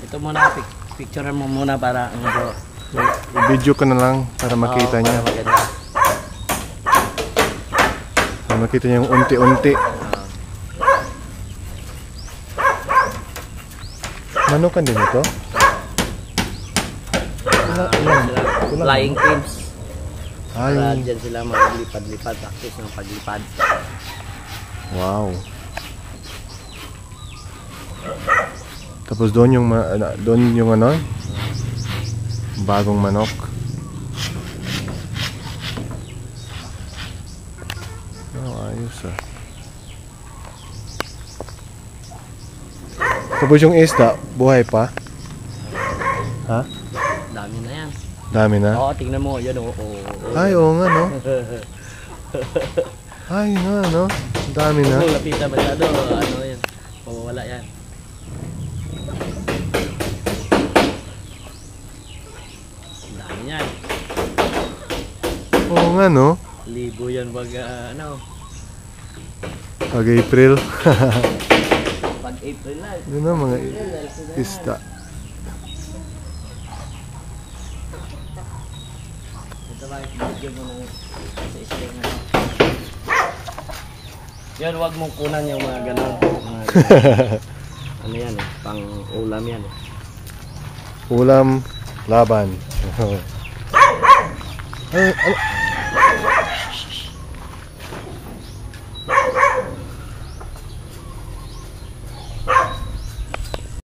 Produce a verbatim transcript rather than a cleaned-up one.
Ito muna, pic picture mo muna para ano. I-video ko na lang para makita niya. Para makita niya yung unti-unti. Manukan din ito? Uh, flying teams. Ay. Para dyan sila maglipad-lipad. Practice ng paglipad. Wow. Tapos doon yung doon yung ano? Bagong manok. Oh, ayos ah. Tapos yung isda, buhay pa? Ha? Dami na yan. Dami na? Oo, tingnan mo. Yan oo. Oh, oh. Ay, oo nga no. Ay nga no. Dami na. Kung lapitan masyado, ano yan. Mawawala yan. Dami yan. Oo nga no. Libo yan pag uh, ano. Pag April. Pag April na. Yun na mga isda. Ito ba, i-video mo na sa isling na. Yan, huwag mong kunan yung mga gano'n. Mga ano yan eh, pang ulam yan eh. Ulam, laban. Ay,